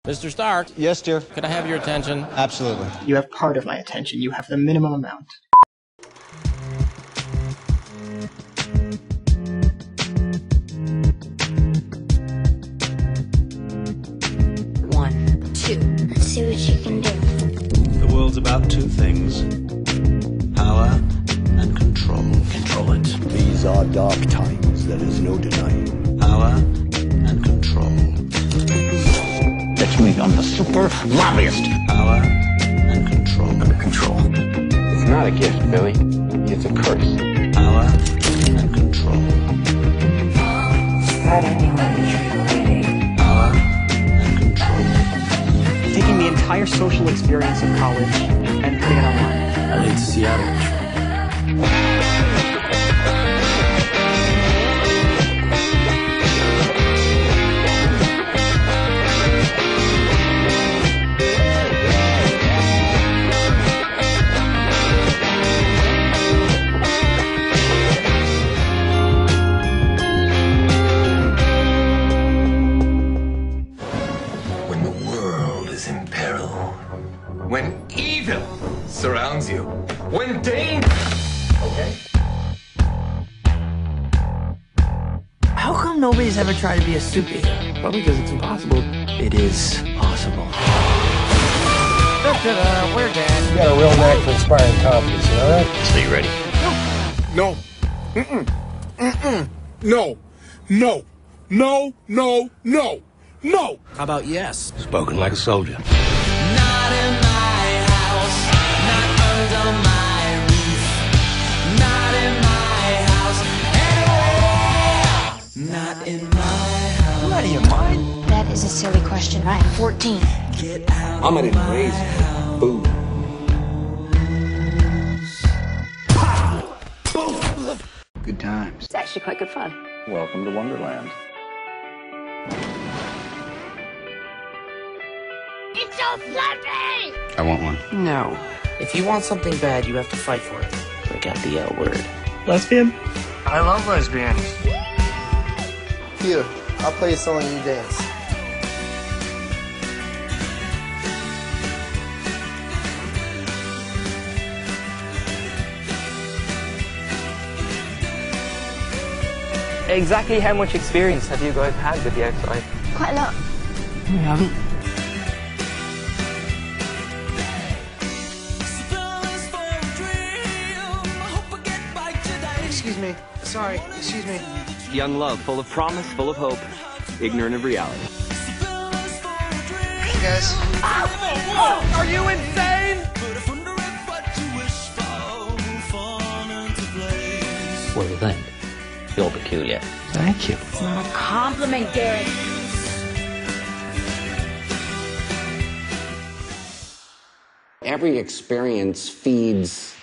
Mr. Stark, Yes, dear. could I have your attention? Absolutely. You have part of my attention. You have the minimum amount. One, two. Let's see what you can do. The world's about two things: power and control. Control it. These are dark times, there is no denying. Power and control. That's me, I'm the super lobbyist. Power and control. Under control. It's not a gift, Billy. It's a curse. Power and control. I don't know what you're waiting. Power and control. Taking the entire social experience of college and putting it online. I lead Seattle. When the world is in peril, when evil surrounds you, when danger... Okay? How come nobody's ever tried to be a superhero? Probably because it's impossible. It is possible. We're dead. You got a real knack for inspiring confidence, you know that? So you ready? No. No. No. No. No. No. No. How about yes? Spoken like a soldier. Not in my house, not under my roof, not in my house, anywhere. Not in my house. You out of your mind? That is a silly question. I'm 14. Get out I'm of an my crazy house. fool. Good times. It's actually quite good fun. Welcome to Wonderland. It's so fluffy! I want one. No. If you want something bad, you have to fight for it. Break out the L word. Lesbian? I love lesbians. Here, I'll play a song and you dance. Exactly how much experience have you guys had with the outside? Quite a lot. We haven't. Excuse me. Sorry, excuse me. Young love, full of promise, full of hope, ignorant of reality. Hey guys. Are you insane? What do you think? You're peculiar. Thank you. It's not a compliment, Garrett. Every experience feeds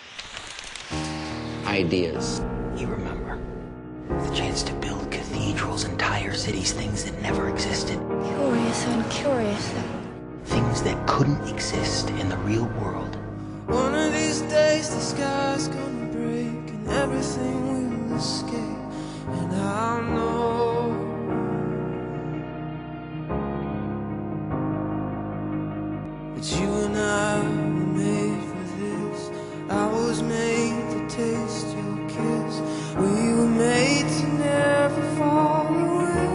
ideas. You remember the chance to build cathedrals, entire cities, things that never existed, Curious and curious. things that couldn't exist in the real world. One of these days the sky's gonna break and everything will escape. And I know that you and I were made for this. I was made to taste your kiss. We were made to never fall away.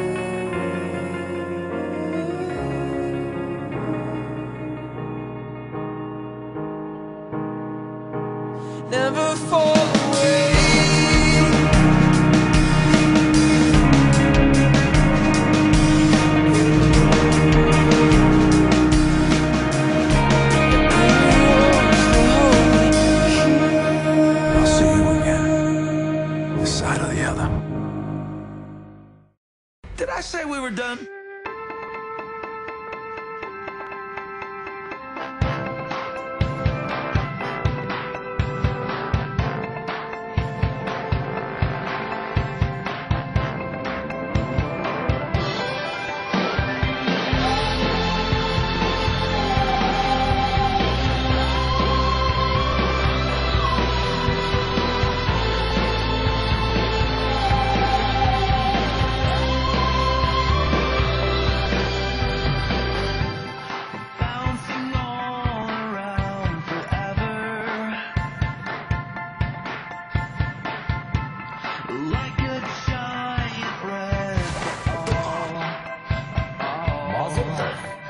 Never fall away. for.